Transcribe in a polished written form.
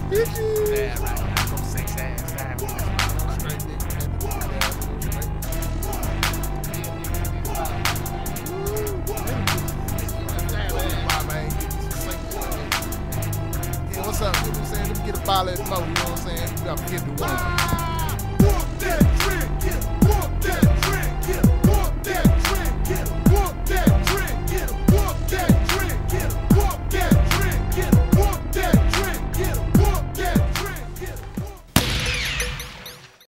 Did you? Yeah, right. I go 6 ass time. Straight nigga. Yeah, what's up? You know what I'm saying? Let me get a bottle of smoke, you know what I'm saying? You gotta get the one. That Trick.